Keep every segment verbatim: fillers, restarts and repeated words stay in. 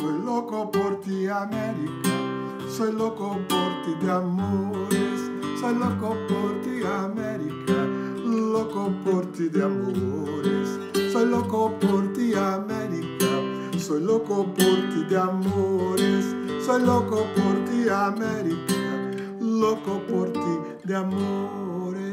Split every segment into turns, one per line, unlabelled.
Soy loco por ti, América. Soy loco por ti de amores. Soy loco por ti, América. Loco por ti de amores. Soy loco por ti, América. Soy loco por ti de amores. Soy loco por ti, América. Loco por ti de amores.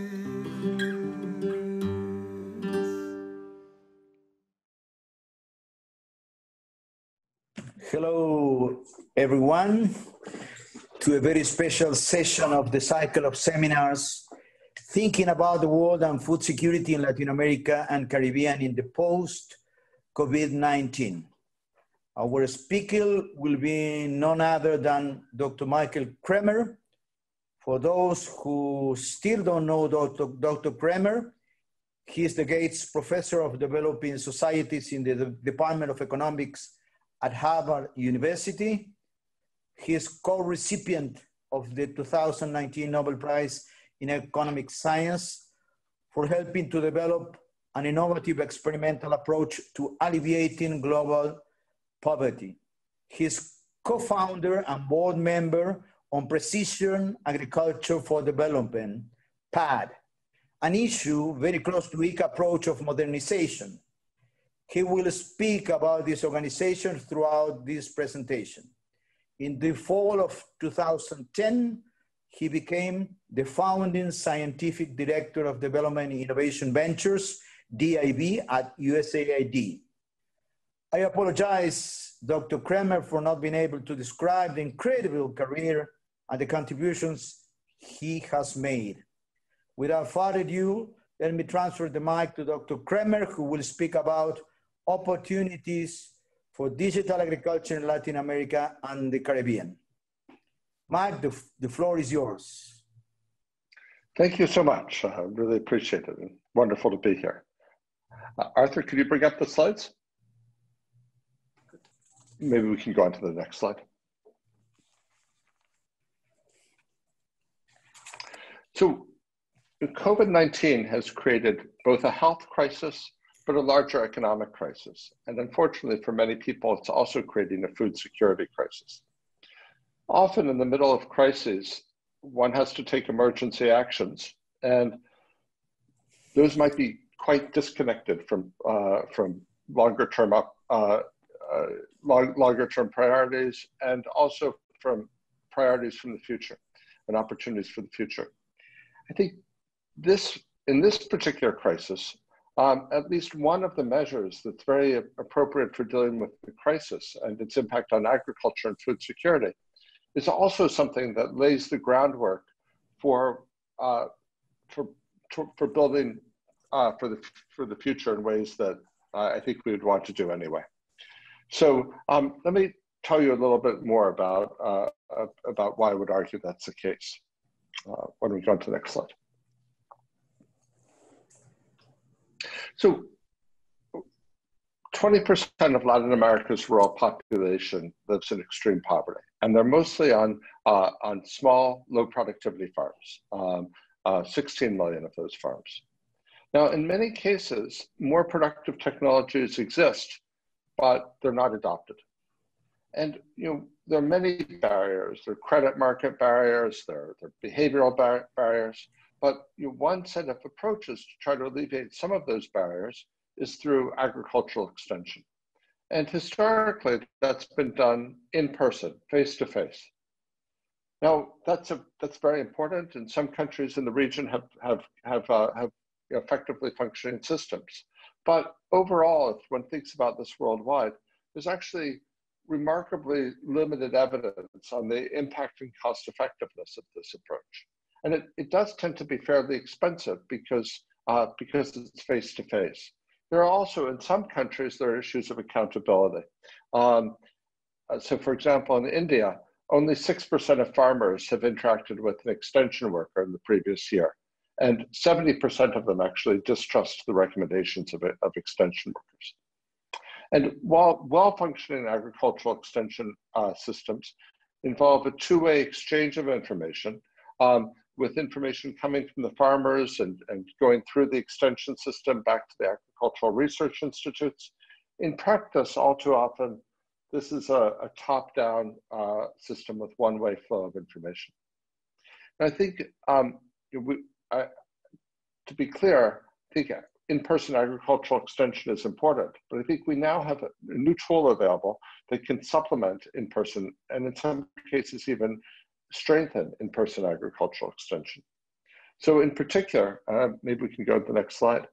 Hello, everyone, to a very special session of the cycle of seminars thinking about the world and food security in Latin America and Caribbean in the post-COVID nineteen. Our speaker will be none other than Doctor Michael Kremer. For those who still don't know Doctor Doctor Kremer, he is the Gates Professor of Developing Societies in the Department of Economics at Harvard University. He is co-recipient of the two thousand nineteen Nobel Prize in Economic Science for helping to develop an innovative experimental approach to alleviating global poverty. He is co-founder and board member on Precision Agriculture for Development, P A D, an issue very close to the I C A approach of modernization. He will speak about this organization throughout this presentation. In the fall of two thousand ten, he became the founding scientific director of Development and Innovation Ventures, D I V, at U S A I D. I apologize, Doctor Kremer, for not being able to describe the incredible career and the contributions he has made. Without further ado, let me transfer the mic to Doctor Kremer, who will speak about opportunities for digital agriculture in Latin America and the Caribbean. Mike, the, the floor is yours.
Thank you so much. I really appreciate it. Wonderful to be here. Uh, Arthur, could you bring up the slides? Maybe we can go on to the next slide. So COVID nineteen has created both a health crisis but a larger economic crisis. And unfortunately for many people, it's also creating a food security crisis. Often in the middle of crises, one has to take emergency actions, and those might be quite disconnected from, uh, from longer term, up, uh, uh, long, longer term priorities, and also from priorities from the future and opportunities for the future. I think this, in this particular crisis, Um, at least one of the measures that's very appropriate for dealing with the crisis and its impact on agriculture and food security is also something that lays the groundwork for uh, for for building uh, for the for the future in ways that uh, I think we would want to do anyway. So um, let me tell you a little bit more about uh, about why I would argue that's the case. Uh, why don't we go on to the next slide? So twenty percent of Latin America's rural population lives in extreme poverty, and they're mostly on, uh, on small, low productivity farms, um, uh, sixteen million of those farms. Now, in many cases, more productive technologies exist, but they're not adopted. And you know, there are many barriers. There are credit market barriers, there, there are behavioral bar barriers. But you know, one set of approaches to try to alleviate some of those barriers is through agricultural extension. And historically, that's been done in person, face to face. Now, that's, a, that's very important, and some countries in the region have, have, have, uh, have effectively functioning systems. But overall, if one thinks about this worldwide, there's actually remarkably limited evidence on the impact and cost effectiveness of this approach. And it, it does tend to be fairly expensive because, uh, because it's face-to-face. There are also, in some countries, there are issues of accountability. Um, so for example, in India, only six percent of farmers have interacted with an extension worker in the previous year. And seventy percent of them actually distrust the recommendations of, of extension workers. And while well-functioning agricultural extension uh, systems involve a two-way exchange of information, um, with information coming from the farmers and, and going through the extension system back to the agricultural research institutes. In practice, all too often, This is a, a top-down uh, system with one-way flow of information. And I think, um, we, I, to be clear, I think in-person agricultural extension is important, but I think we now have a, a new tool available that can supplement in-person, and in some cases even strengthen in-person agricultural extension. So in particular, uh, maybe we can go to the next slide.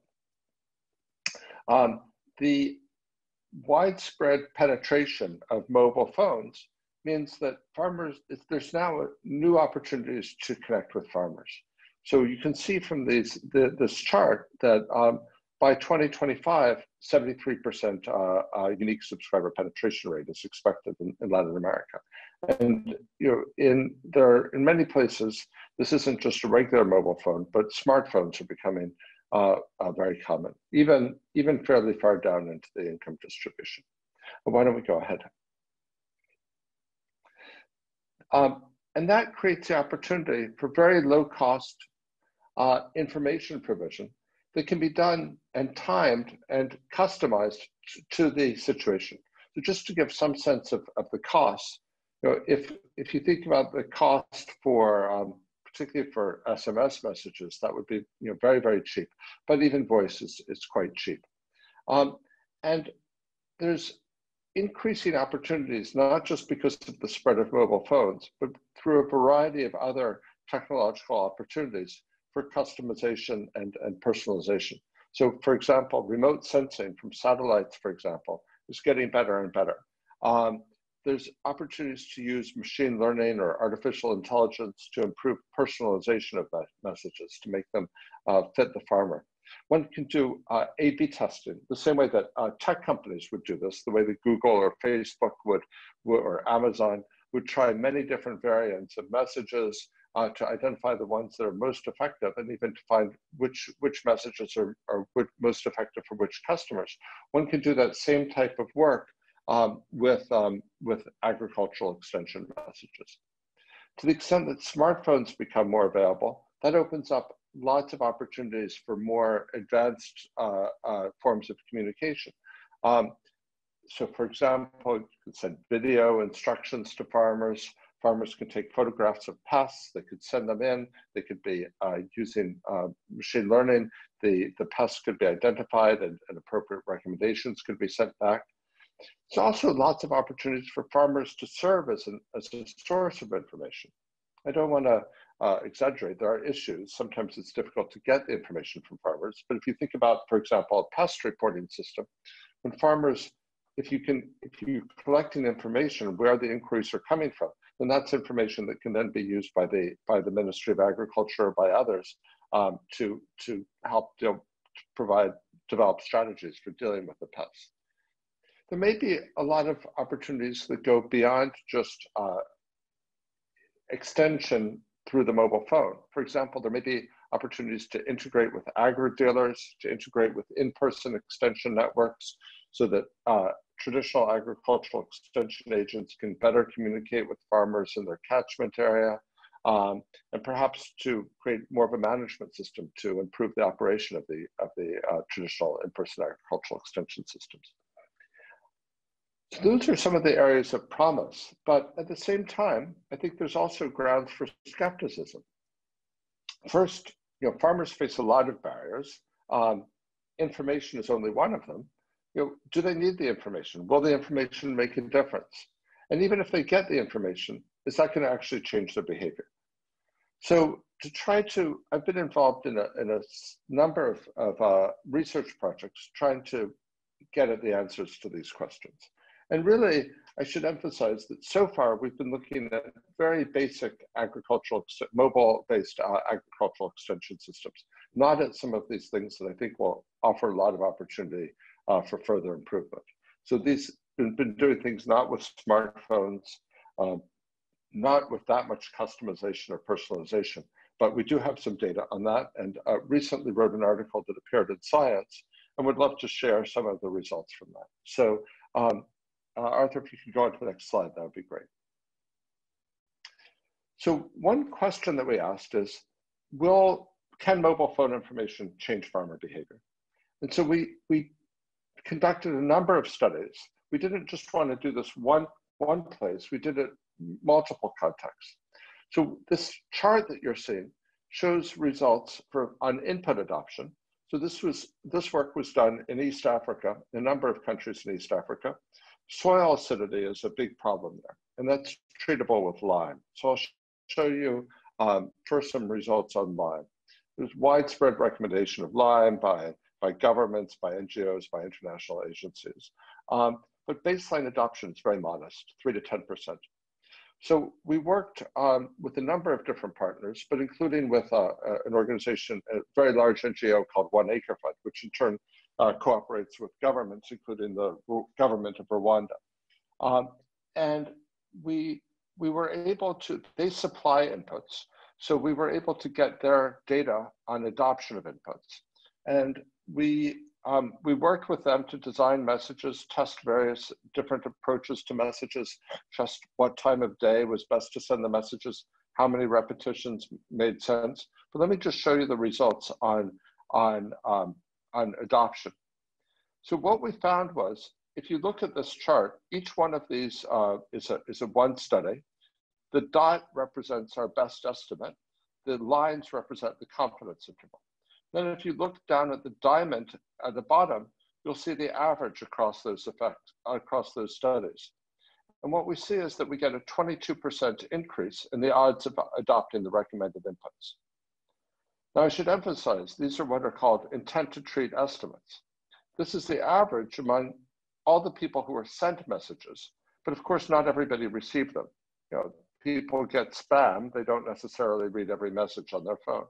Um, the widespread penetration of mobile phones means that farmers, there's now new opportunities to connect with farmers. So you can see from these, the, this chart that um, by twenty twenty-five, seventy-three percent uh, uh, unique subscriber penetration rate is expected in, in Latin America. And you know, in there, in many places, this isn't just a regular mobile phone, but smartphones are becoming uh, uh, very common, even even fairly far down into the income distribution. But why don't we go ahead? Um, and that creates the opportunity for very low cost uh, information provision that can be done and timed and customized to the situation. So just to give some sense of, of the costs, you know, if, if you think about the cost for, um, particularly for S M S messages, that would be you know, very, very cheap, but even voice is, is quite cheap. Um, and there's increasing opportunities, not just because of the spread of mobile phones, but through a variety of other technological opportunities for customization and, and personalization. So for example, remote sensing from satellites, for example, is getting better and better. Um, there's opportunities to use machine learning or artificial intelligence to improve personalization of messages to make them uh, fit the farmer. One can do uh, A B testing the same way that uh, tech companies would do this, the way that Google or Facebook would, would or Amazon would try many different variants of messages uh, to identify the ones that are most effective, and even to find which, which messages are, are most effective for which customers. One can do that same type of work um, with, um, with agricultural extension messages. To the extent that smartphones become more available, that opens up lots of opportunities for more advanced uh, uh, forms of communication. Um, so for example, you could send video instructions to farmers. Farmers can take photographs of pests. They could send them in. They could be uh, using uh, machine learning. The, the pests could be identified and, and appropriate recommendations could be sent back. There's also lots of opportunities for farmers to serve as, an, as a source of information. I don't want to uh, exaggerate. There are issues. Sometimes it's difficult to get the information from farmers. But if you think about, for example, a pest reporting system, when farmers, if you can, if you're collecting information where the inquiries are coming from, then that's information that can then be used by the by the Ministry of Agriculture or by others um, to to help you know, to provide develop strategies for dealing with the pests. There may be a lot of opportunities that go beyond just uh, extension through the mobile phone. For example, there may be opportunities to integrate with agri-dealers, to integrate with in-person extension networks so that uh, traditional agricultural extension agents can better communicate with farmers in their catchment area, um, and perhaps to create more of a management system to improve the operation of the, of the uh, traditional in-person agricultural extension systems. So those are some of the areas of promise, but at the same time, I think there's also grounds for skepticism. First, you know, farmers face a lot of barriers. Um, information is only one of them. You know, do they need the information? Will the information make a difference? And even if they get the information, is that going to actually change their behavior? So to try to, I've been involved in a, in a number of, of uh, research projects trying to get at the answers to these questions. And really, I should emphasize that so far we've been looking at very basic agricultural, mobile-based uh, agricultural extension systems, not at some of these things that I think will offer a lot of opportunity uh, for further improvement. So these have been doing things not with smartphones, um, not with that much customization or personalization, but we do have some data on that, and uh, recently wrote an article that appeared in Science, and would love to share some of the results from that. So. Um, Uh, Arthur, if you could go on to the next slide, that would be great. So one question that we asked is, will, can mobile phone information change farmer behavior? And so we, we conducted a number of studies we didn't just want to do this one, one place, we did it multiple contexts. So this chart that you're seeing shows results for on input adoption. So this was this work was done in East Africa, a number of countries in East Africa. Soil acidity is a big problem there, and that's treatable with lime. So I'll sh show you um, first some results on lime. There's widespread recommendation of lime by, by governments, by N G Os, by international agencies. Um, but baseline adoption is very modest, three to ten percent. So we worked um, with a number of different partners, but including with uh, uh, an organization, a very large N G O called One Acre Fund, which in turn uh, cooperates with governments, including the government of Rwanda. Um, and we, we were able to, they supply inputs. So we were able to get their data on adoption of inputs. And we, um, we worked with them to design messages, test various different approaches to messages, just what time of day was best to send the messages, how many repetitions made sense. But let me just show you the results on, on, um, on adoption. So what we found was, if you look at this chart, each one of these uh, is, a, is a one study. The dot represents our best estimate. The lines represent the confidence interval. Then if you look down at the diamond at the bottom, you'll see the average across those effects, across those studies. And what we see is that we get a twenty-two percent increase in the odds of adopting the recommended inputs. Now I should emphasize, these are what are called intent to treat estimates. This is the average among all the people who were sent messages, but of course not everybody received them. You know, people get spam, they don't necessarily read every message on their phone.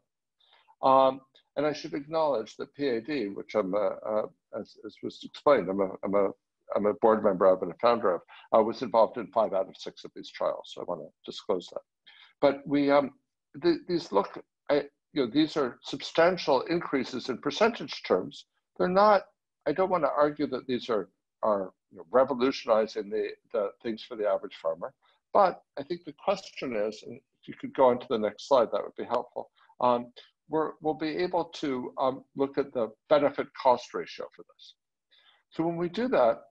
Um, and I should acknowledge that P A D, which I'm, a, uh, as, as was explained, I'm a, I'm, a, I'm a board member of and a founder of, uh, was involved in five out of six of these trials. So I want to disclose that. But we, um, th these look, I, you know, these are substantial increases in percentage terms. They're not, I don't want to argue that these are, are you know, revolutionizing the, the things for the average farmer. But I think the question is, and if you could go on to the next slide, that would be helpful. Um, we're, we'll be able to um, look at the benefit cost ratio for this. So when we do that,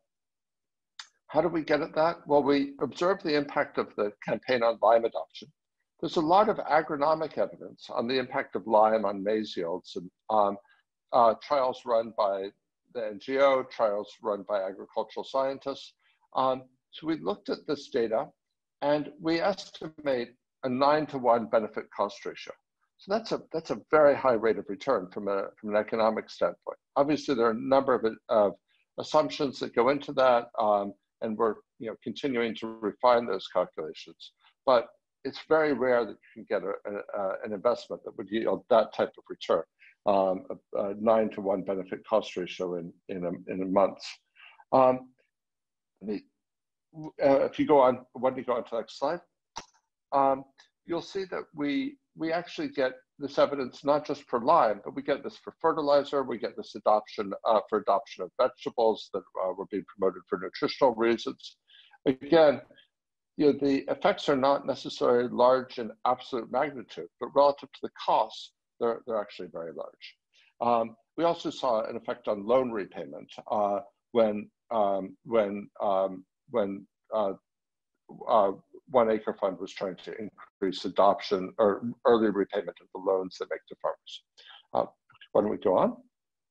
how do we get at that? Well, we observe the impact of the campaign on lime adoption. There's a lot of agronomic evidence on the impact of lime on maize yields, and um, uh, trials run by the N G O, trials run by agricultural scientists. Um, so we looked at this data, and we estimate a nine to one benefit cost ratio. So that's a, that's a very high rate of return from, a, from an economic standpoint. Obviously, there are a number of, of assumptions that go into that, um, and we're you know, continuing to refine those calculations. But it's very rare that you can get a, a, an investment that would yield that type of return, um, a, a nine to one benefit cost ratio in, in, a, in a month. Um, let me, Uh, if you go on, when you go on to the next slide, um, you'll see that we we actually get this evidence not just for lime, but we get this for fertilizer. We get this adoption uh, for adoption of vegetables that uh, were being promoted for nutritional reasons. Again, you know, the effects are not necessarily large in absolute magnitude, but relative to the costs, they're they're actually very large. Um, we also saw an effect on loan repayment uh, when um, when um, when uh, uh, One Acre Fund was trying to increase adoption or early repayment of the loans they make to farmers. Uh, why don't we go on?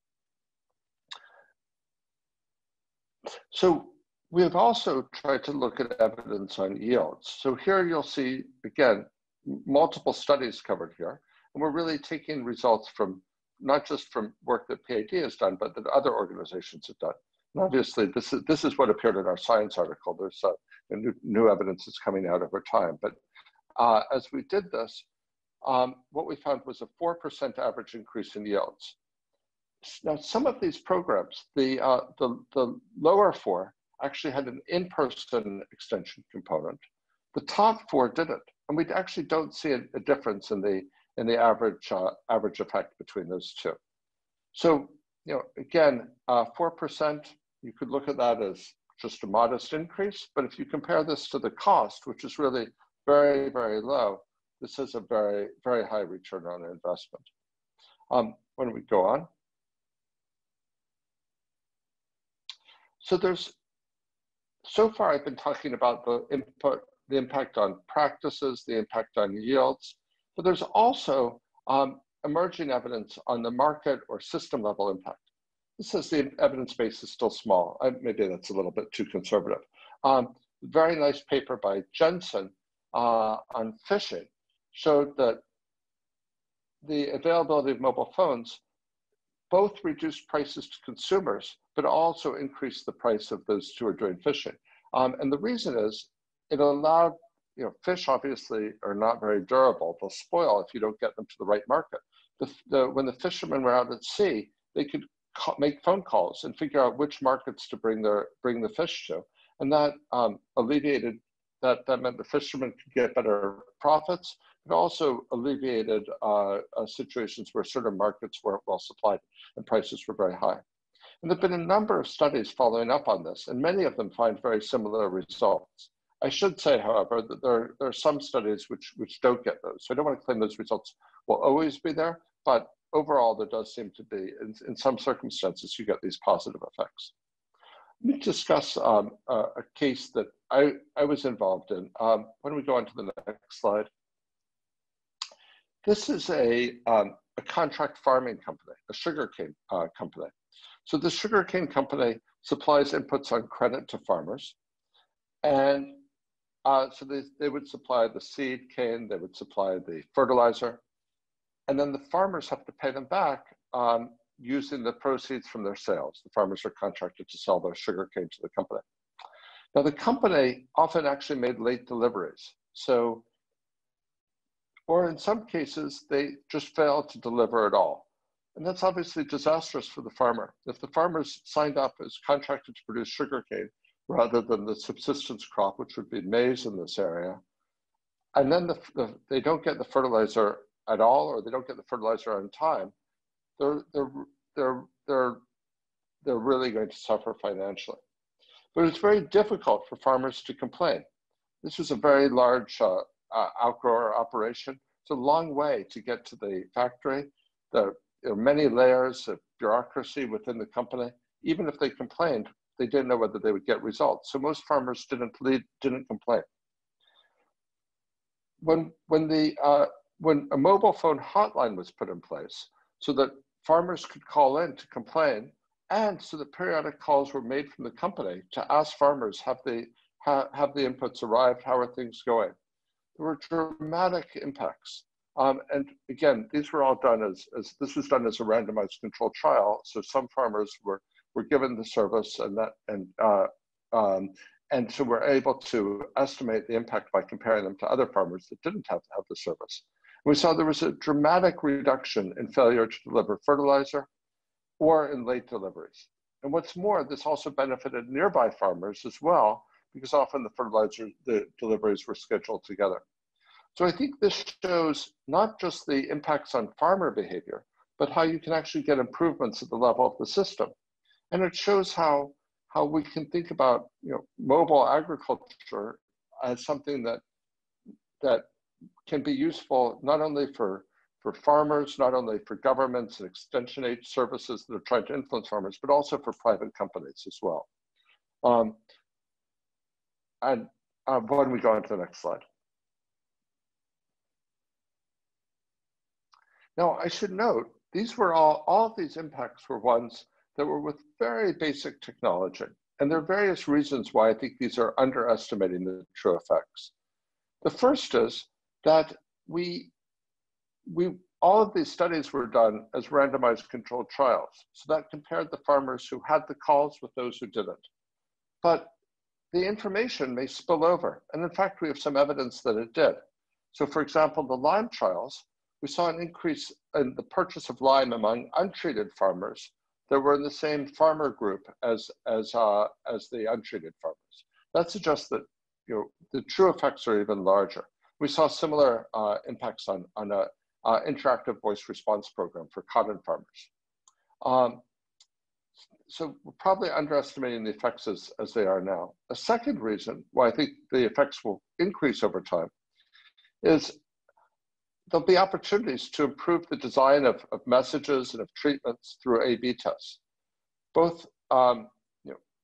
So we have also tried to look at evidence on yields. So here you'll see, again, multiple studies covered here. And we're really taking results from, not just from work that P A D has done, but that other organizations have done. And obviously, this is, this is what appeared in our science article. There's uh, new, new evidence that's coming out over time. But uh, as we did this, um, what we found was a four percent average increase in yields. Now, some of these programs, the, uh, the, the lower four actually had an in-person extension component. The top four didn't. And we actually don't see a, a difference in the, in the average, uh, average effect between those two. So, you know, again, uh, four percent, you could look at that as just a modest increase, but if you compare this to the cost, which is really very, very low, this is a very, very high return on investment. Um, why don't we go on? So there's, so far I've been talking about the input, the impact on practices, the impact on yields, but there's also um, emerging evidence on the market or system level impact. This says the evidence base is still small. I, maybe that's a little bit too conservative. Um, very nice paper by Jensen uh, on phishing showed that the availability of mobile phones both reduced prices to consumers, but also increased the price of those who are doing phishing. Um, and the reason is it allowed, you know, fish obviously are not very durable. They'll spoil if you don't get them to the right market. The, the, when the fishermen were out at sea, they could call, make phone calls and figure out which markets to bring their bring the fish to. And that um, alleviated, that, that meant the fishermen could get better profits. It also alleviated uh, uh, situations where certain markets weren't well supplied and prices were very high. And there have been a number of studies following up on this, and many of them find very similar results. I should say, however, that there, there are some studies which, which don't get those. So I don't want to claim those results will always be there, but overall there does seem to be, in, in some circumstances, you get these positive effects. Let me discuss um, a, a case that I, I was involved in. Um, why don't we go on to the next slide? This is a, um, a contract farming company, a sugarcane uh, company. So the sugarcane company supplies inputs on credit to farmers. And uh, so they, they would supply the seed cane, they would supply the fertilizer, and then the farmers have to pay them back um, using the proceeds from their sales. The farmers are contracted to sell their sugarcane to the company. Now the company often actually made late deliveries. So, or in some cases, they just failed to deliver at all. And that's obviously disastrous for the farmer. If the farmers signed up as contracted to produce sugarcane rather than the subsistence crop, which would be maize in this area, and then the, the, they don't get the fertilizer at all, or they don't get the fertilizer on time, they're, they're, they're, they're, they're really going to suffer financially. But it's very difficult for farmers to complain. This was a very large uh, uh, outgrower operation. It's a long way to get to the factory. The, there are many layers of bureaucracy within the company. Even if they complained, they didn't know whether they would get results. So most farmers didn't lead, didn't complain. When, when, the, uh, when a mobile phone hotline was put in place so that farmers could call in to complain, and so that periodic calls were made from the company to ask farmers, have the, ha, have the inputs arrived, how are things going? There were dramatic impacts. Um, and again, these were all done as, as, this was done as a randomized controlled trial. So some farmers were, were given the service and that, and, uh, um, and so we're able to estimate the impact by comparing them to other farmers that didn't have to have the service. We saw there was a dramatic reduction in failure to deliver fertilizer or in late deliveries. And what's more, this also benefited nearby farmers as well, because often the fertilizer, the deliveries were scheduled together. So I think this shows not just the impacts on farmer behavior, but how you can actually get improvements at the level of the system. And it shows how, how we can think about, you know, mobile agriculture as something that, that can be useful not only for, for farmers, not only for governments and extension aid services that are trying to influence farmers, but also for private companies as well. Um, and uh, why don't we go on to the next slide? Now, I should note, these were all, all of these impacts were ones that were with very basic technology. And there are various reasons why I think these are underestimating the true effects. The first is that we, we, all of these studies were done as randomized controlled trials. So that compared the farmers who had the calls with those who didn't. But the information may spill over. And in fact, we have some evidence that it did. So for example, the Lyme trials, we saw an increase in the purchase of Lyme among untreated farmers that were in the same farmer group as, as, uh, as the untreated farmers. That suggests that, you know, the true effects are even larger. We saw similar uh, impacts on, on an uh, interactive voice response program for cotton farmers. Um, so we're probably underestimating the effects as, as they are now. A second reason why I think the effects will increase over time is there'll be opportunities to improve the design of, of messages and of treatments through A B tests. Both um, you know,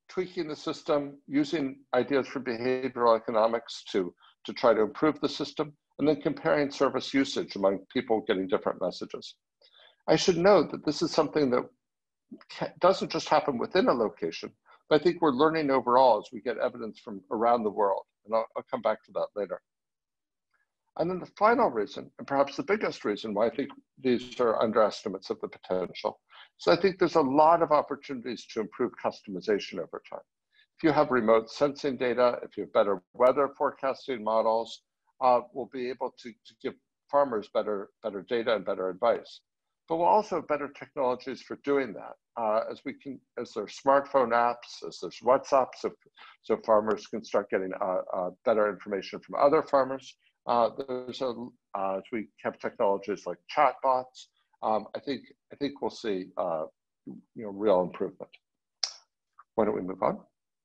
tweaking the system, using ideas from behavioral economics to, to try to improve the system, and then comparing service usage among people getting different messages. I should note that this is something that doesn't just happen within a location, but I think we're learning overall as we get evidence from around the world. And I'll, I'll come back to that later. And then the final reason, and perhaps the biggest reason why I think these are underestimates of the potential, so I think there's a lot of opportunities to improve customization over time. If you have remote sensing data, if you have better weather forecasting models, uh, we'll be able to, to give farmers better, better data and better advice. But we'll also have better technologies for doing that. Uh, as we can, as there's smartphone apps, as there's WhatsApp, so, so farmers can start getting uh, uh, better information from other farmers. Uh, there's a, uh, as we have technologies like chatbots, um, I think I think we'll see uh, you know real improvement. Why don't we move on?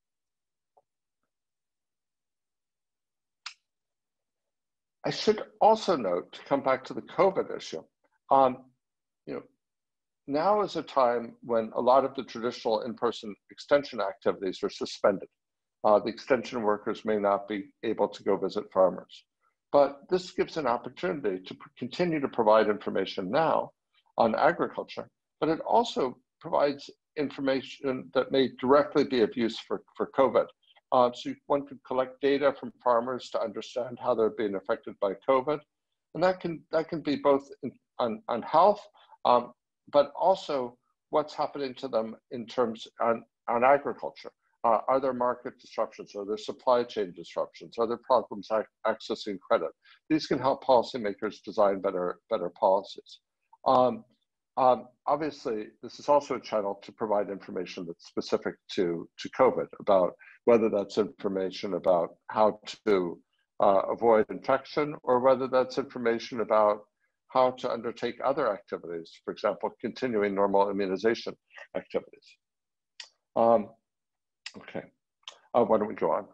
I should also note, to come back to the COVID issue, um, you know, now is a time when a lot of the traditional in-person extension activities are suspended. Uh, the extension workers may not be able to go visit farmers. But this gives an opportunity to continue to provide information now on agriculture, but it also provides information that may directly be of use for, for COVID. Uh, so one could collect data from farmers to understand how they're being affected by COVID. And that can, that can be both in, on, on health, um, but also what's happening to them in terms on, on agriculture. Uh, are there market disruptions? Are there supply chain disruptions? Are there problems ac accessing credit? These can help policymakers design better, better policies. Um, um, obviously, this is also a channel to provide information that's specific to, to COVID, about whether that's information about how to uh, avoid infection, or whether that's information about how to undertake other activities, for example, continuing normal immunization activities. Um, Okay, uh, why don't we go on?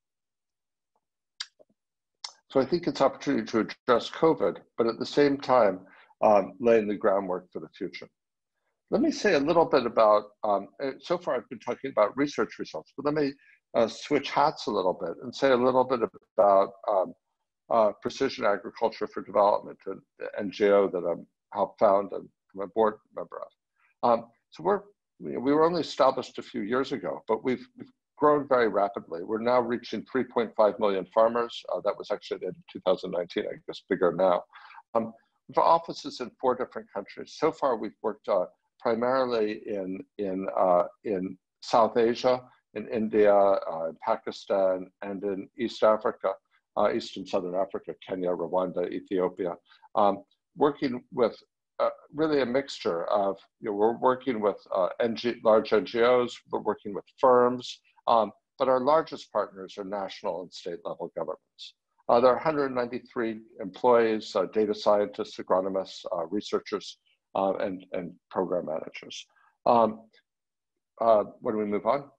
So I think it's opportunity to address COVID, but at the same time, um, laying the groundwork for the future. Let me say a little bit about, um, so far I've been talking about research results, but let me uh, switch hats a little bit and say a little bit about um, uh, Precision Agriculture for Development, an N G O that I'm helped found and I'm a board member of. Um, so we're We were only established a few years ago, but we've, we've grown very rapidly. We're now reaching three point five million farmers. Uh, that was actually in two thousand nineteen, I guess bigger now. Um, we have offices in four different countries. So far, we've worked uh, primarily in, in, uh, in South Asia, in India, uh, in Pakistan, and in East Africa, uh, East and Southern Africa, Kenya, Rwanda, Ethiopia, um, working with Uh, really a mixture of, you know, we're working with uh, N G, large N G Os, we're working with firms, um, but our largest partners are national and state level governments. Uh, there are one hundred ninety-three employees, uh, data scientists, agronomists, uh, researchers, uh, and, and program managers. Um, uh, when we move on?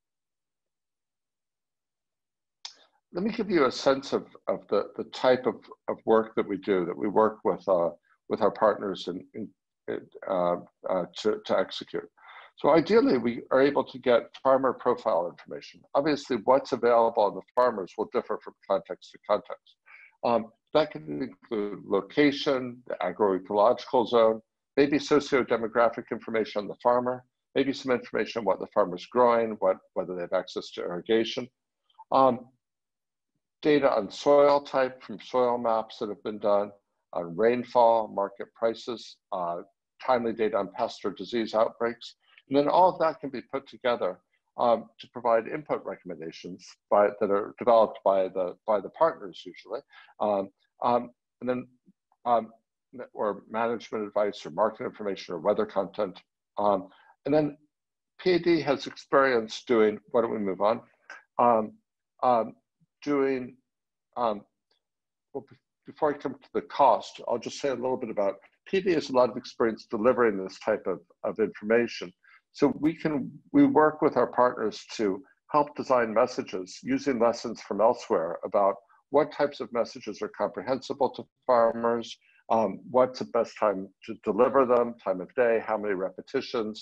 Let me give you a sense of, of the, the type of, of work that we do, that we work with uh, with our partners in, in, uh, uh, to, to execute. So ideally, we are able to get farmer profile information. Obviously, what's available on the farmers will differ from context to context. Um, that can include location, the agroecological zone, maybe socio-demographic information on the farmer, maybe some information on what the farmer's growing, what, whether they have access to irrigation. Um, data on soil type from soil maps that have been done, on rainfall, market prices, uh, timely data on pest or disease outbreaks. And then all of that can be put together um, to provide input recommendations by, that are developed by the, by the partners usually. Um, um, and then, um, or management advice or market information or weather content. Um, and then P A D has experience doing, why don't we move on? Um, um, doing, um, well, before I come to the cost, I'll just say a little bit about, P D has a lot of experience delivering this type of, of information. So we can, we work with our partners to help design messages using lessons from elsewhere about what types of messages are comprehensible to farmers, um, what's the best time to deliver them, time of day, how many repetitions,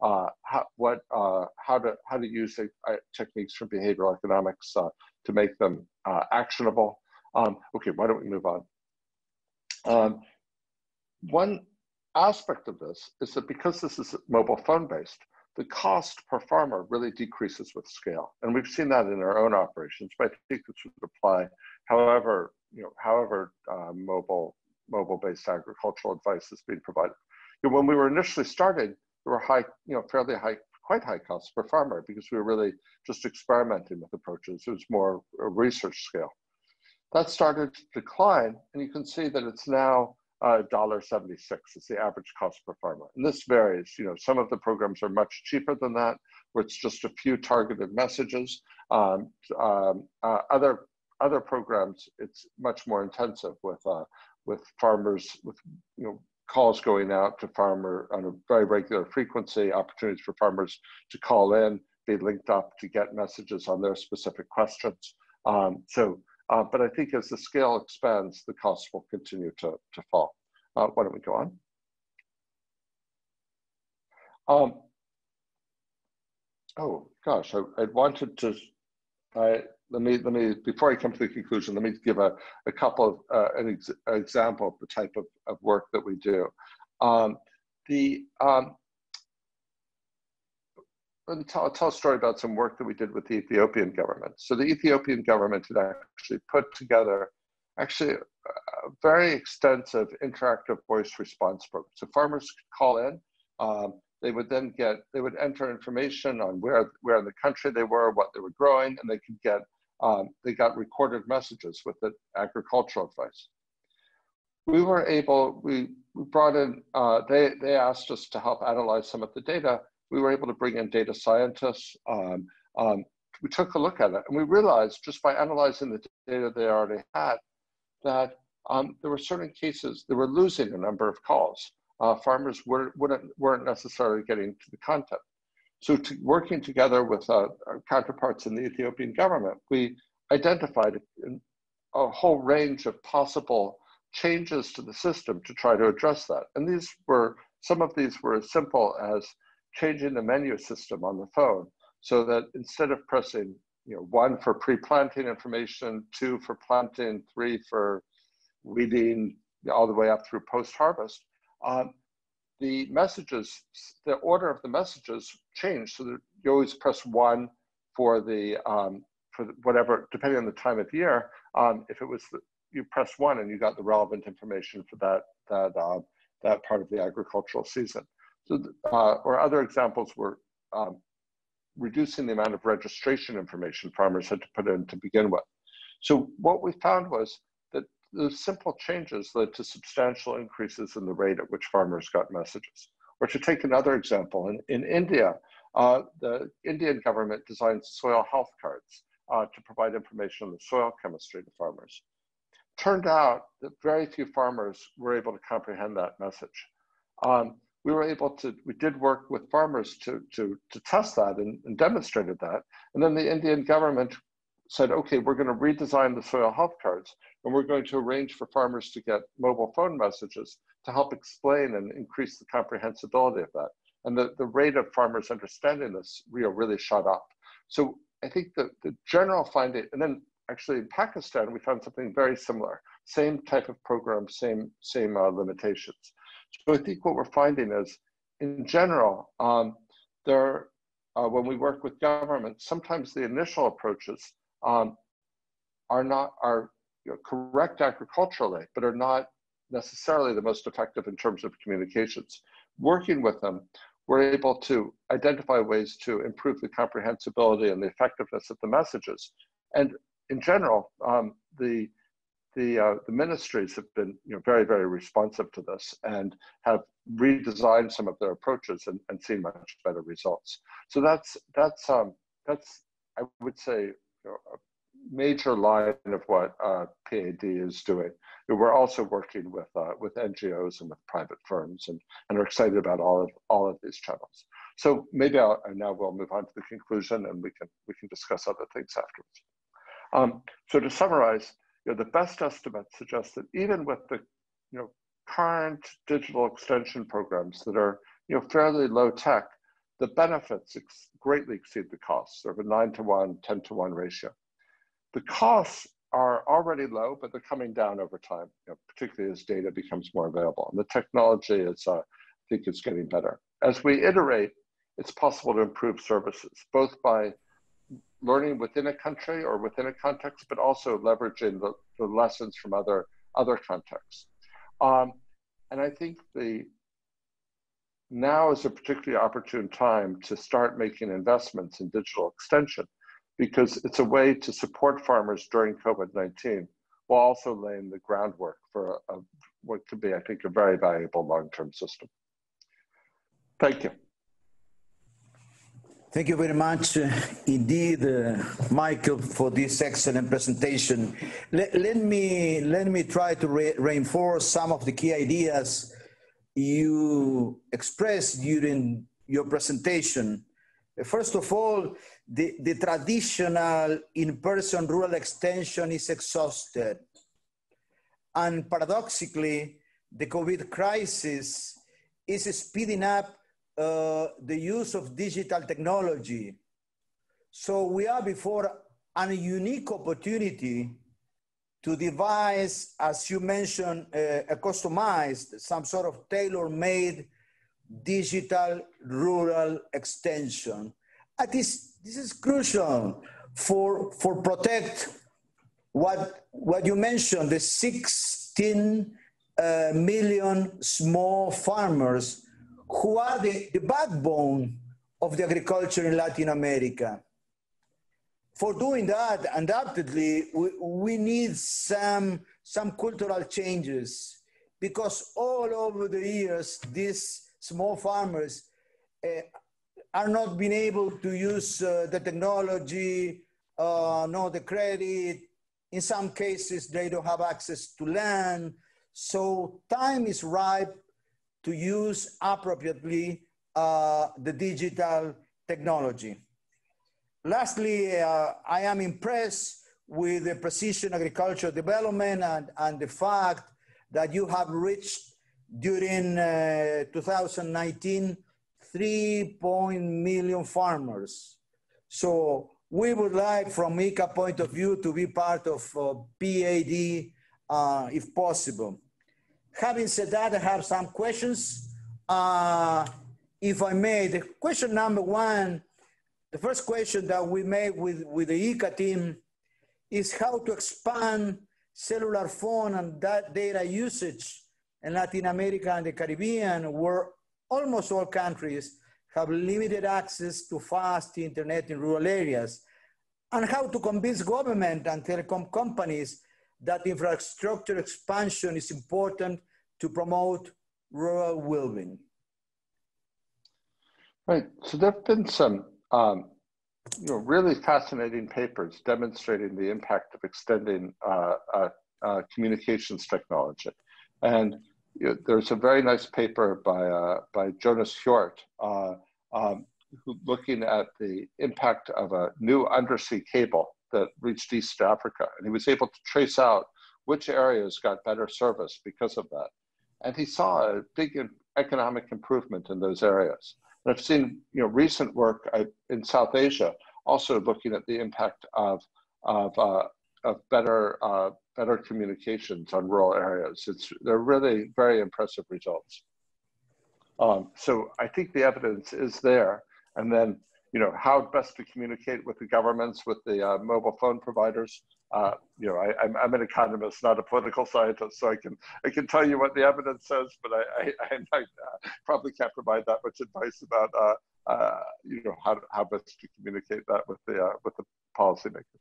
uh, how, what, uh, how to how to use uh, techniques from behavioral economics uh, to make them uh, actionable. Um, okay, why don't we move on? Um, one aspect of this is that because this is mobile phone based, the cost per farmer really decreases with scale, and we've seen that in our own operations. But I think this would apply, however, you know, however uh, mobile mobile based agricultural advice is being provided. You know, when we were initially started, there were high, you know, fairly high, quite high costs per farmer because we were really just experimenting with approaches. It was more a research scale. That started to decline, and you can see that it's now uh, one dollar seventy-six is the average cost per farmer. And this varies. You know, some of the programs are much cheaper than that, where it's just a few targeted messages. Um, um, uh, other other programs, it's much more intensive with uh, with farmers, with you know calls going out to farmer on a very regular frequency, opportunities for farmers to call in, be linked up to get messages on their specific questions. Um, so. Uh, but I think as the scale expands, the costs will continue to, to fall. Uh, why don't we go on? Um, oh gosh, I, I wanted to, I, let me, let me, before I come to the conclusion, let me give a, a couple of, uh, an ex example of the type of, of work that we do. Um, the, um, Let me tell, tell a story about some work that we did with the Ethiopian government. So the Ethiopian government had actually put together actually a very extensive interactive voice response program. So farmers could call in, um, they would then get, they would enter information on where, where in the country they were, what they were growing, and they could get, um, they got recorded messages with the agricultural advice. We were able, we, we brought in, uh, they, they asked us to help analyze some of the data. We were able to bring in data scientists. Um, um, we took a look at it, and we realized just by analyzing the data they already had that um, there were certain cases they were losing a number of calls. Uh, farmers were, wouldn't, weren't necessarily getting to the content. So to, working together with uh, our counterparts in the Ethiopian government, we identified a, a whole range of possible changes to the system to try to address that. And these were, some of these were as simple as changing the menu system on the phone so that instead of pressing, you know, one for pre-planting information, two for planting, three for weeding, all the way up through post-harvest, um, the messages, the order of the messages changed so that you always press one for the, um, for whatever, depending on the time of year. Um, if it was, the, you press one and you got the relevant information for that, that, uh, that part of the agricultural season. So, uh, or other examples were um, reducing the amount of registration information farmers had to put in to begin with. So what we found was that the simple changes led to substantial increases in the rate at which farmers got messages. Or to take another example, in, in India, uh, the Indian government designed soil health cards uh, to provide information on the soil chemistry to farmers. Turned out that very few farmers were able to comprehend that message. Um, we were able to, we did work with farmers to, to, to test that and, and demonstrated that. And then the Indian government said, okay, we're going to redesign the soil health cards, and we're going to arrange for farmers to get mobile phone messages to help explain and increase the comprehensibility of that. And the, the rate of farmers understanding this you know, really shot up. So I think that the general finding, and then actually in Pakistan, we found something very similar, same type of program, same, same uh, limitations. So I think what we're finding is, in general, um, there, uh, when we work with governments, sometimes the initial approaches um, are not are you know, correct agriculturally, but are not necessarily the most effective in terms of communications. Working with them, we're able to identify ways to improve the comprehensibility and the effectiveness of the messages. And in general, um, the The, uh, the ministries have been you know, very, very responsive to this and have redesigned some of their approaches and, and seen much better results. So that's, that's, um, that's I would say, you know, a major line of what uh, P A D is doing. We're also working with, uh, with N G Os and with private firms and, and are excited about all of, all of these channels. So maybe I'll, and now we'll move on to the conclusion and we can, we can discuss other things afterwards. Um, so to summarize, you know, the best estimates suggest that even with the you know, current digital extension programs that are you know, fairly low tech, the benefits ex greatly exceed the costs. They're of a nine to one, ten to one ratio. The costs are already low, but they're coming down over time, you know, particularly as data becomes more available. And the technology is, uh, I think, is getting better. As we iterate, it's possible to improve services, both by learning within a country or within a context, but also leveraging the, the lessons from other, other contexts. Um, and I think the now is a particularly opportune time to start making investments in digital extension, because it's a way to support farmers during COVID nineteen, while also laying the groundwork for a, a, what could be, I think, a very valuable long-term system. Thank you.
Thank you very much uh, indeed, uh, Michael, for this excellent presentation. Let, let, me, let me try to re reinforce some of the key ideas you expressed during your presentation. First of all, the, the traditional in-person rural extension is exhausted. And paradoxically, the COVID crisis is speeding up uh, the use of digital technology. So we are before a unique opportunity to devise, as you mentioned, uh, a customized, some sort of tailor-made digital rural extension. And this, this is crucial for, for protect what, what you mentioned, the sixteen uh, million small farmers who are the, the backbone of the agriculture in Latin America. For doing that, undoubtedly, we, we need some, some cultural changes, because all over the years, these small farmers uh, are not being able to use uh, the technology, uh, nor the credit. In some cases, they don't have access to land. So time is ripe to use appropriately uh, the digital technology. Lastly, uh, I am impressed with the precision agriculture development and, and the fact that you have reached during uh, two thousand nineteen, three million farmers. So we would like, from I C A point of view, to be part of uh, P A D uh, if possible. Having said that, I have some questions. Uh, if I may, the question number one, the first question that we made with, with the I C A team is how to expand cellular phone and that data usage in Latin America and the Caribbean, where almost all countries have limited access to fast internet in rural areas, and how to convince government and telecom companies that infrastructure expansion is important to promote rural well-being.
Right, so there have been some um, you know, really fascinating papers demonstrating the impact of extending uh, uh, uh, communications technology. And you know, there's a very nice paper by, uh, by Jonas Hjort, uh, um, who, looking at the impact of a new undersea cable that reached East Africa. And he was able to trace out which areas got better service because of that. And he saw a big economic improvement in those areas. And I've seen you know, recent work in South Asia also looking at the impact of, of, uh, of better, uh, better communications on rural areas. It's, they're really very impressive results. Um, so I think the evidence is there. And then, you know, how best to communicate with the governments, with the uh, mobile phone providers. Uh, you know, I, I'm, I'm an economist, not a political scientist, so I can I can tell you what the evidence says, but I, I, I uh, probably can't provide that much advice about uh, uh, you know how how best to communicate that with the uh, with the policymakers.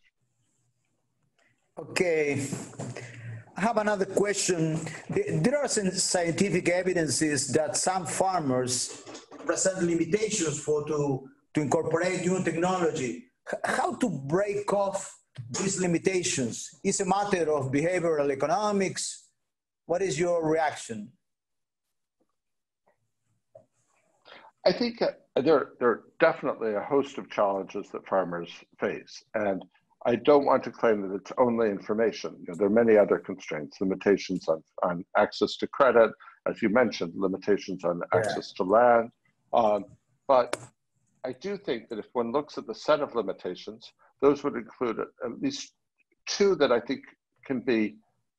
Okay, I have another question. There are some scientific evidences that some farmers present limitations for to to incorporate new technology. How to break off these limitations? Is a matter of behavioral economics? What is your reaction?
I think uh, there, there are definitely a host of challenges that farmers face. And I don't want to claim that it's only information. You know, there are many other constraints, limitations on, on access to credit, as you mentioned, limitations on
yeah.
access to land. Um, but I do think that if one looks at the set of limitations, those would include at least two that I think can be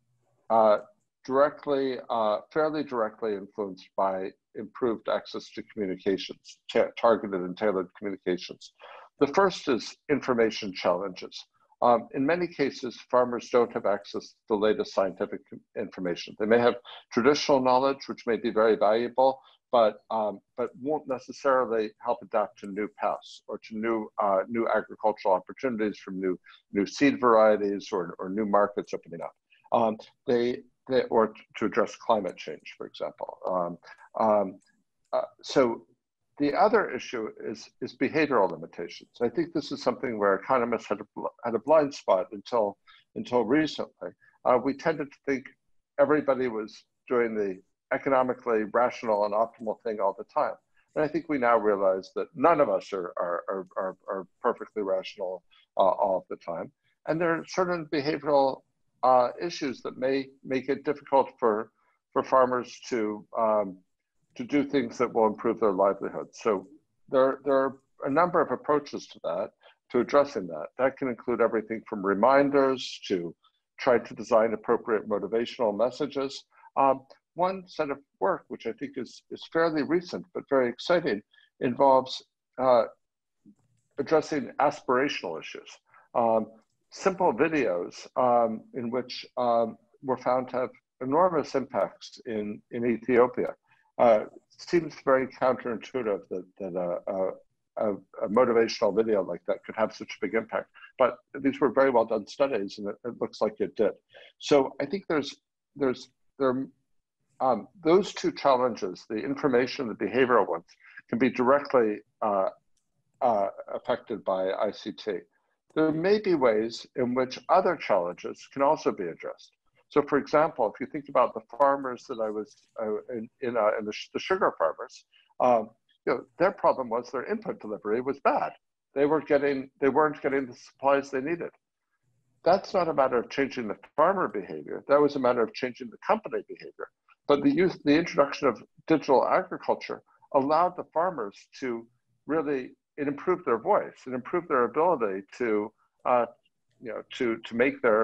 uh, directly, uh, fairly directly influenced by improved access to communications, targeted and tailored communications. The first is information challenges. Um, in many cases, farmers don't have access to the latest scientific information. They may have traditional knowledge, which may be very valuable, but um, but won't necessarily help adapt to new pests or to new uh, new agricultural opportunities from new new seed varieties or, or new markets opening up. Um, they they or to address climate change, for example. Um, um, uh, so the other issue is is behavioral limitations. I think this is something where economists had a had a blind spot until until recently. Uh, we tended to think everybody was doing the economically rational and optimal thing all the time. And I think we now realize that none of us are, are, are, are perfectly rational uh, all the time. And there are certain behavioral uh, issues that may make it difficult for, for farmers to, um, to do things that will improve their livelihood. So there, there are a number of approaches to that, to addressing that. That can include everything from reminders to try to design appropriate motivational messages. Um, One set of work, which I think is, is fairly recent but very exciting, involves uh, addressing aspirational issues. Um, simple videos um, in which um, were found to have enormous impacts in, in Ethiopia. Uh, seems very counterintuitive that, that a, a, a motivational video like that could have such a big impact. But these were very well done studies, and it, it looks like it did. So I think there's, there's, there Um, those two challenges, the information and the behavioral ones, can be directly uh, uh, affected by I C T. There may be ways in which other challenges can also be addressed. So for example, if you think about the farmers that I was uh, in, in, uh, in the, the sugar farmers, um, you know, their problem was their input delivery was bad. They were getting, they weren't getting the supplies they needed. That's not a matter of changing the farmer behavior. That was a matter of changing the company behavior. But the use, the introduction of digital agriculture allowed the farmers to really, it improved their voice, it improved their ability to, uh, you know, to to make their,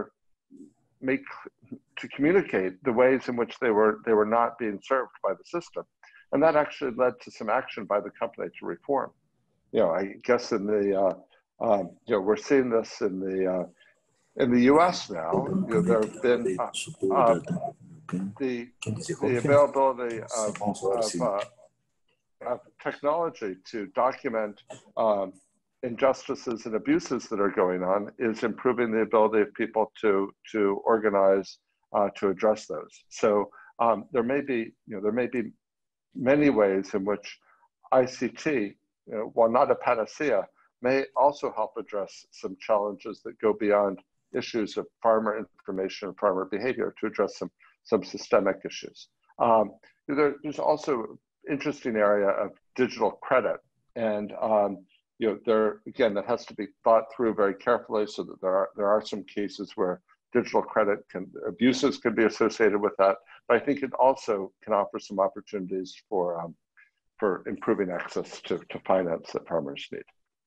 make, to communicate the ways in which they were they were not being served by the system, and that actually led to some action by the company to reform. You know, I guess in the, uh, um, you know, we're seeing this in the uh, in the U S now. You know, there have been. Uh, uh, The, the availability of, of, uh, of technology to document um, injustices and abuses that are going on is improving the ability of people to, to organize uh, to address those. So um, there may be, you know, there may be many ways in which I C T, you know, while not a panacea, may also help address some challenges that go beyond issues of farmer information and farmer behavior to address some some systemic issues. Um, there, there's also interesting area of digital credit. And um, you know, there, again, that has to be thought through very carefully so that there are, there are some cases where digital credit can, abuses can be associated with that. But I think it also can offer some opportunities for, um, for improving access to, to finance that farmers need.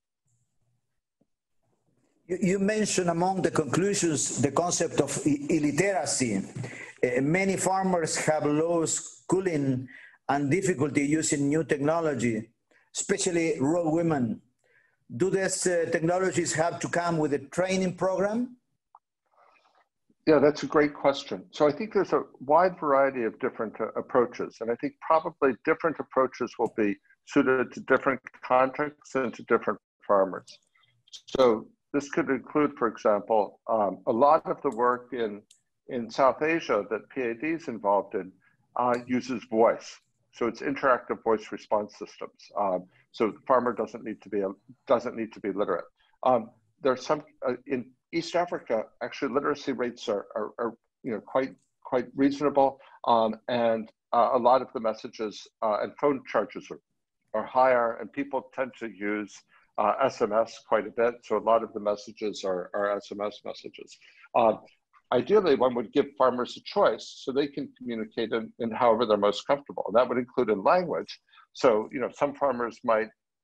You mentioned among the conclusions the concept of illiteracy. Uh, many farmers have low schooling and difficulty using new technology, especially rural women. Do these uh, technologies have to come with a training program?
Yeah, that's a great question. So I think there's a wide variety of different uh, approaches, and I think probably different approaches will be suited to different contexts and to different farmers. So this could include, for example, um, a lot of the work in in South Asia that P A D is involved in uh, uses voice. So it's interactive voice response systems. Um, so the farmer doesn't need to be, a, doesn't need to be literate. Um, there's some, uh, in East Africa, actually literacy rates are, are, are you know, quite, quite reasonable. Um, and uh, a lot of the messages uh, and phone charges are, are higher, and people tend to use uh, S M S quite a bit. So a lot of the messages are, are S M S messages. Um, Ideally, one would give farmers a choice so they can communicate in, in however they're most comfortable. And that would include in language. So, you know, some farmers might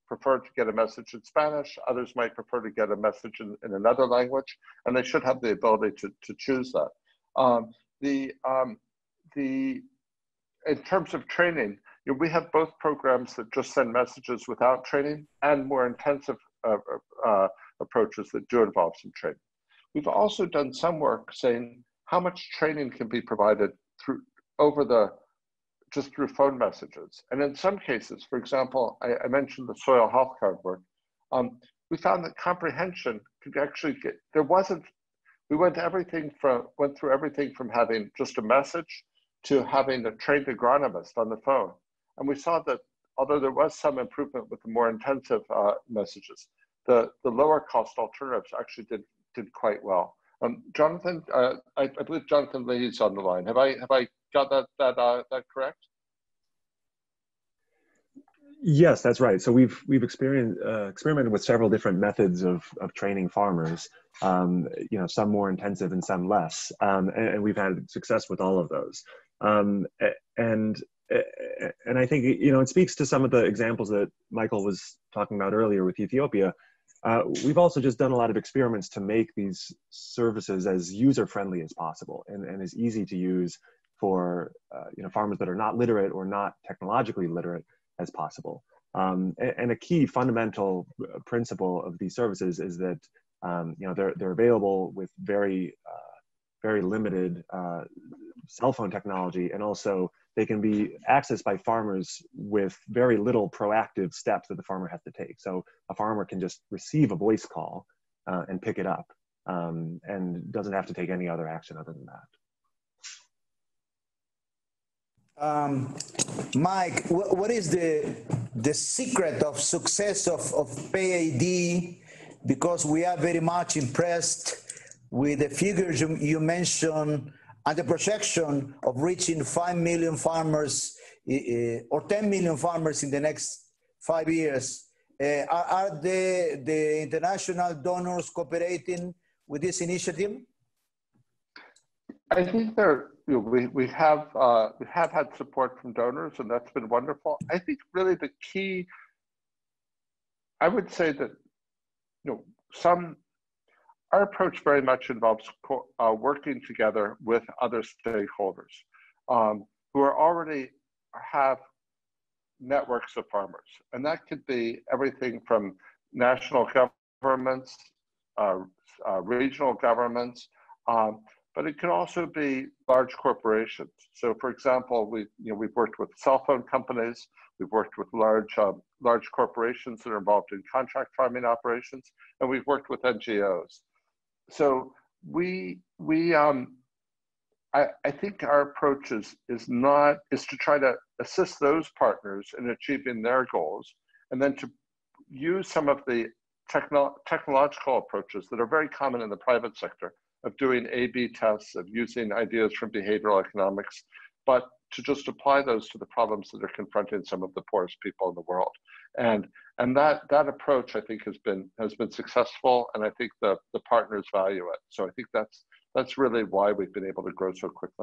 prefer to get a message in Spanish, others might prefer to get a message in, in another language, and they should have the ability to, to choose that. Um, the, um, the, in terms of training, you know, we have both programs that just send messages without training and more intensive uh, uh, approaches that do involve some training. We've also done some work saying how much training can be provided through over the just through phone messages. And in some cases, for example, I, I mentioned the soil health card work. Um, we found that comprehension could actually get, there wasn't, we went everything from, went through everything from having just a message to having a trained agronomist on the phone. And we saw that although there was some improvement with the more intensive uh, messages, the, the lower cost alternatives actually did, did quite well. Um, Jonathan, uh, I, I believe Jonathan Leahy's on the line. Have I, have I got that, that, uh, that correct?
Yes, that's right. So we've we've experienced uh, experimented with several different methods of of training farmers. Um, you know, some more intensive and some less, um, and, and we've had success with all of those. Um, and and I think you know it speaks to some of the examples that Michael was talking about earlier with Ethiopia. Uh, we've also just done a lot of experiments to make these services as user friendly as possible and, and as easy to use for uh, you know farmers that are not literate or not technologically literate as possible. Um, and, and a key fundamental principle of these services is that um, you know they're they're available with very uh, very limited uh, cell phone technology, and also they can be accessed by farmers with very little proactive steps that the farmer has to take. So a farmer can just receive a voice call uh, and pick it up, um, and doesn't have to take any other action other than that.
Um, Mike, wh what is the the secret of success of, of P A D? Because we are very much impressed with the figures you, you mentioned and the projection of reaching five million farmers uh, or ten million farmers in the next five years. Uh, are, are the, the international donors cooperating with this initiative?
I think there, you know, we, we have uh, we have had support from donors, and that's been wonderful. I think really the key, I would say that, you know, some, our approach very much involves co uh, working together with other stakeholders um, who are already have networks of farmers. And that could be everything from national governments, uh, uh, regional governments, um, but it can also be large corporations. So, for example, we you know we've worked with cell phone companies, we've worked with large uh, large corporations that are involved in contract farming operations, and we've worked with N G Os. So we we um, I, I think our approach is is not is to try to assist those partners in achieving their goals, and then to use some of the techno technological approaches that are very common in the private sector, of doing A B tests, of using ideas from behavioral economics, but to just apply those to the problems that are confronting some of the poorest people in the world. And, and that, that approach, I think, has been, has been successful, and I think the, the partners value it. So I think that's, that's really why we've been able to grow so quickly.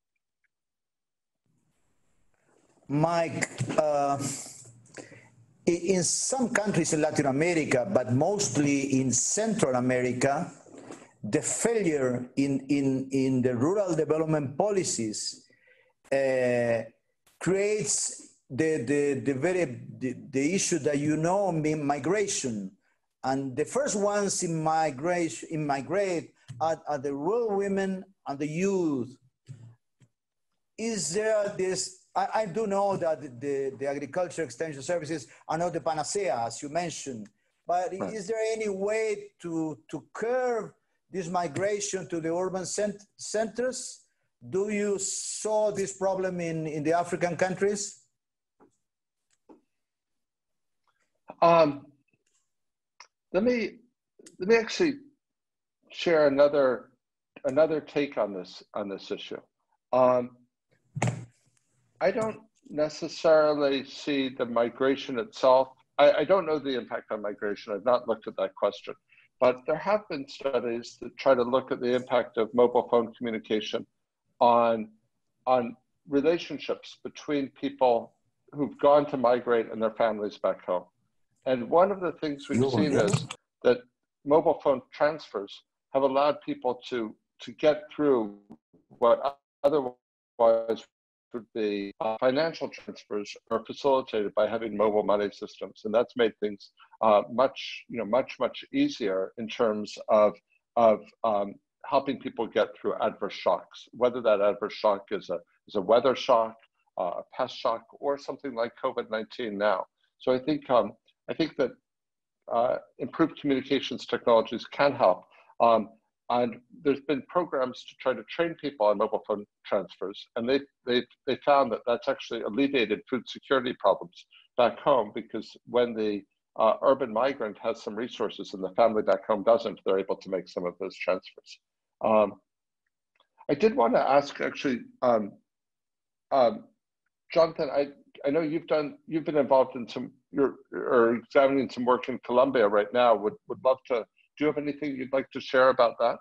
Mike, uh, in some countries in Latin America, but mostly in Central America, the failure in, in, in the rural development policies uh, creates the, the, the, very, the, the issue that you know, migration. And the first ones in, migration, in migrate are, are the rural women and the youth. Is there this, I, I do know that the, the agriculture extension services are not the panacea, as you mentioned, but right. Is there any way to, to curb this migration to the urban cent centers? Do you saw this problem in, in the African countries?
Um, let me let me actually share another another take on this on this issue. Um, I don't necessarily see the migration itself. I, I don't know the impact on migration. I've not looked at that question. But there have been studies that try to look at the impact of mobile phone communication on, on relationships between people who've gone to migrate and their families back home. And one of the things we've seen is that mobile phone transfers have allowed people to, to get through what otherwise would be uh, financial transfers are facilitated by having mobile money systems. And that's made things uh, much, you know, much, much easier in terms of, of um, helping people get through adverse shocks, whether that adverse shock is a, is a weather shock, uh, a pest shock, or something like COVID nineteen now. So I think, um, I think that uh, improved communications technologies can help. Um, and there's been programs to try to train people on mobile phone transfers. And they, they, they found that that's actually alleviated food security problems back home, because when the uh, urban migrant has some resources and the family back home doesn't, they're able to make some of those transfers. Um, I did want to ask actually, um, um, Jonathan, I, I know you've done, you've been involved in some, you're or examining some work in Colombia right now. Would, would love to, do you have anything you'd like to share about that?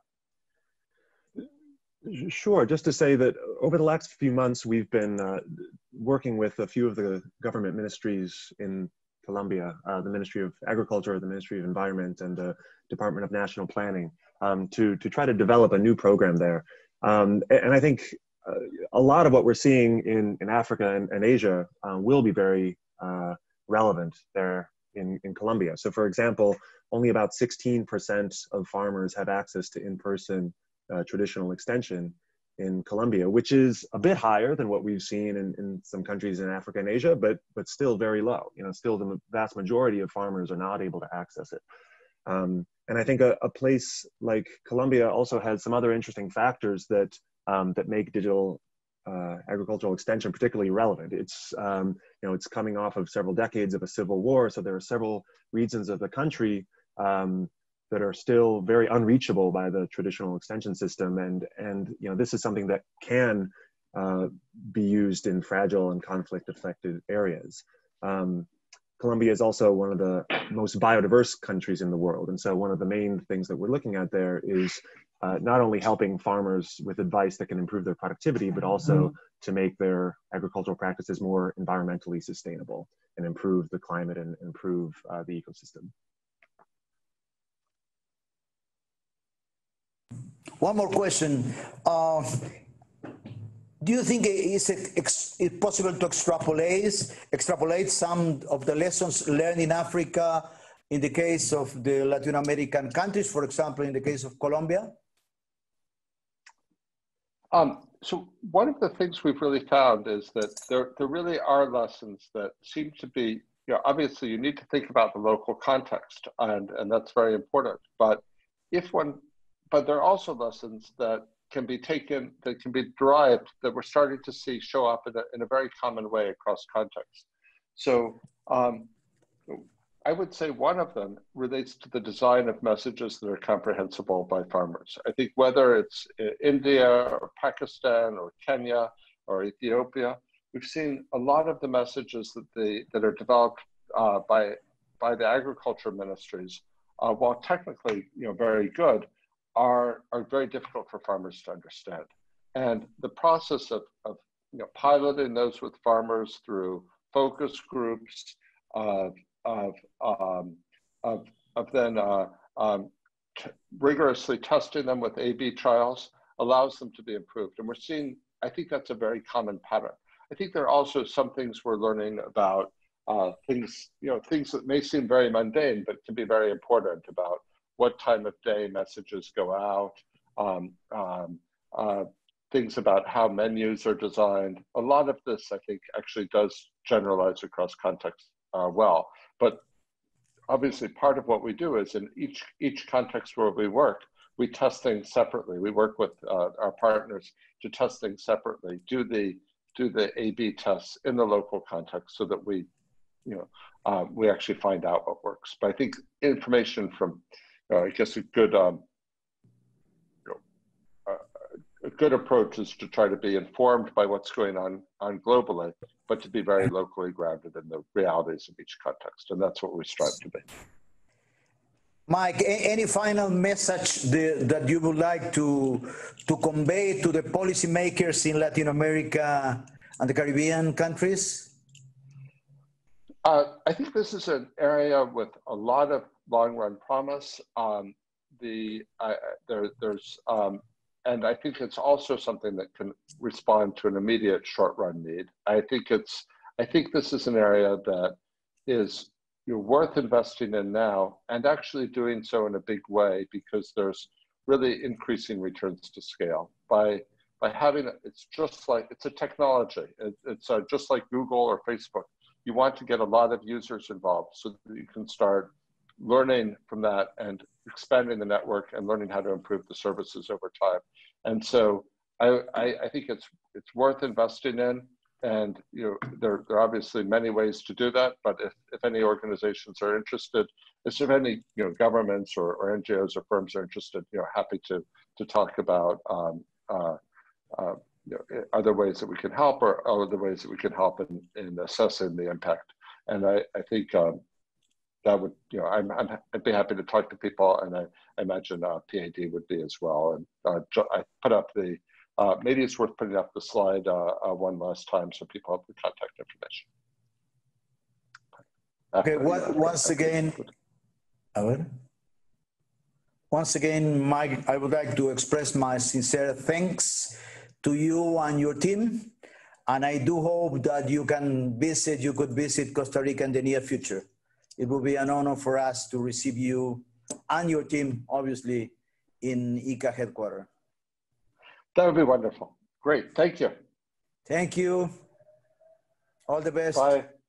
Sure, just to say that over the last few months, we've been uh, working with a few of the government ministries in Colombia, uh, the Ministry of Agriculture, the Ministry of Environment, and the Department of National Planning, um, to, to try to develop a new program there. Um, and I think uh, a lot of what we're seeing in, in Africa and, and Asia uh, will be very uh, relevant there in, in Colombia. So for example, only about sixteen percent of farmers have access to in-person uh, traditional extension in Colombia, which is a bit higher than what we've seen in, in some countries in Africa and Asia, but, but still very low. You know, still the vast majority of farmers are not able to access it. Um, and I think a, a place like Colombia also has some other interesting factors that, um, that make digital uh, agricultural extension particularly relevant. It's, um, you know, it's coming off of several decades of a civil war, so there are several regions of the country um, that are still very unreachable by the traditional extension system. And, and you know, this is something that can uh, be used in fragile and conflict-affected areas. Um, Colombia is also one of the most biodiverse countries in the world. And so one of the main things that we're looking at there is uh, not only helping farmers with advice that can improve their productivity, but also to make their agricultural practices more environmentally sustainable and improve the climate and improve uh, the ecosystem.
One more question. Uh, do you think it's, it's possible to extrapolate, extrapolate some of the lessons learned in Africa in the case of the Latin American countries, for example, in the case of Colombia?
Um, so one of the things we've really found is that there, there really are lessons that seem to be, you know, obviously you need to think about the local context, and, and that's very important. But if one, but there are also lessons that can be taken, that can be derived, that we're starting to see show up in a, in a very common way across contexts. So um, I would say one of them relates to the design of messages that are comprehensible by farmers. I think whether it's India or Pakistan or Kenya or Ethiopia, we've seen a lot of the messages that, the, that are developed uh, by, by the agriculture ministries, uh, while technically, you know, very good, are, are very difficult for farmers to understand. And the process of, of you know, piloting those with farmers through focus groups, of, of, um, of, of then uh, um, t rigorously testing them with A B trials allows them to be improved. And we're seeing, I think that's a very common pattern. I think there are also some things we're learning about uh, things, you know, things that may seem very mundane, but can be very important about what time of day messages go out, um, um, uh, things about how menus are designed. A lot of this, I think, actually does generalize across contexts uh, well. But obviously, part of what we do is in each, each context where we work, we test things separately. We work with uh, our partners to test things separately, do the, do the A B tests in the local context so that we, you know, um, we actually find out what works. But I think information from, uh, I guess a good, um, you know, uh, a good approach is to try to be informed by what's going on, on globally, but to be very locally grounded in the realities of each context. And that's what we strive to be.
Mike, any final message that you would like to, to convey to the policymakers in Latin America and the Caribbean countries?
Uh, I think this is an area with a lot of long-run promise. Um, the uh, there, there's um, and I think it's also something that can respond to an immediate short-run need. I think it's I think this is an area that is you're worth investing in now, and actually doing so in a big way, because there's really increasing returns to scale by by having it. It's just like it's a technology. It, it's uh, just like Google or Facebook. You want to get a lot of users involved so that you can start learning from that and expanding the network and learning how to improve the services over time. And so I, I, I think it's it's worth investing in. And you know, there, there are obviously many ways to do that, but if, if any organizations are interested, if any you know governments or, or N G Os or firms are interested, you know, happy to to talk about um, uh, uh, you know, other ways that we can help, or other ways that we can help in, in assessing the impact. And I, I think um, that would, you know, I'm, I'm, I'd be happy to talk to people, and I, I imagine uh, P A D would be as well. And uh, I put up the, uh, maybe it's worth putting up the slide uh, uh, one last time so people have the contact information.
Okay, what, once again, once again, Mike, I would like to express my sincere thanks to you and your team. And I do hope that you can visit, you could visit Costa Rica in the near future. It will be an honor for us to receive you and your team, obviously, in I C A headquarters.
That would be wonderful. Great, thank you.
Thank you. All the best.
Bye.